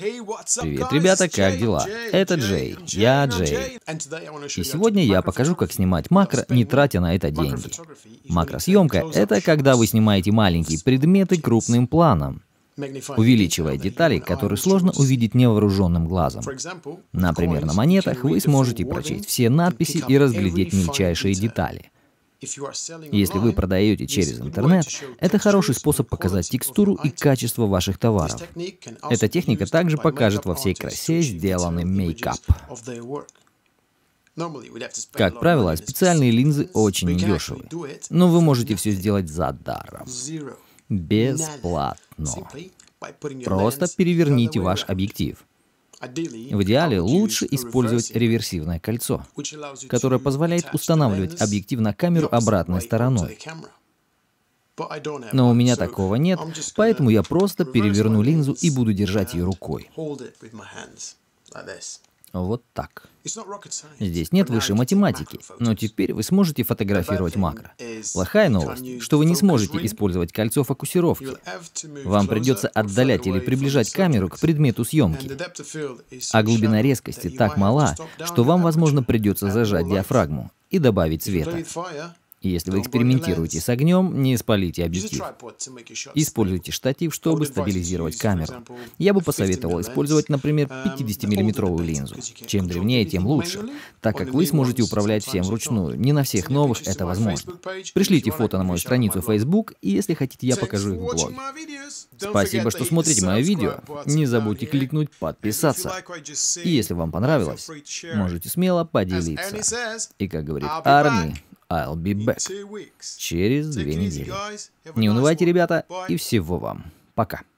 Привет, ребята, как дела? Это Джей, я Джей. И сегодня я покажу, как снимать макро, не тратя на это деньги. Макросъемка — это когда вы снимаете маленькие предметы крупным планом, увеличивая детали, которые сложно увидеть невооруженным глазом. Например, на монетах вы сможете прочесть все надписи и разглядеть мельчайшие детали. Если вы продаете через интернет, это хороший способ показать текстуру и качество ваших товаров. Эта техника также покажет во всей красе сделанный мейкап. Как правило, специальные линзы очень недешевы, но вы можете все сделать за даром. Бесплатно. Просто переверните ваш объектив. В идеале лучше использовать реверсивное кольцо, которое позволяет устанавливать объектив на камеру обратной стороной. Но у меня такого нет, поэтому я просто переверну линзу и буду держать ее рукой. Вот так. Здесь нет высшей математики, но теперь вы сможете фотографировать макро. Плохая новость, что вы не сможете использовать кольцо фокусировки. Вам придется отдалять или приближать камеру к предмету съемки. А глубина резкости так мала, что вам, возможно, придется зажать диафрагму и добавить света. Если вы экспериментируете с огнем, не спалите объектив. Используйте штатив, чтобы стабилизировать камеру. Я бы посоветовал использовать, например, 50-миллиметровую линзу. Чем древнее, тем лучше, так как вы сможете управлять всем вручную. Не на всех новых это возможно. Пришлите фото на мою страницу в Facebook, и если хотите, я покажу их в блоге. Спасибо, что смотрите мое видео. Не забудьте кликнуть подписаться. И если вам понравилось, можете смело поделиться. И как говорит Арни, I'll be back. Через 2 недели. Не унывайте, ребята, и всего вам. Пока.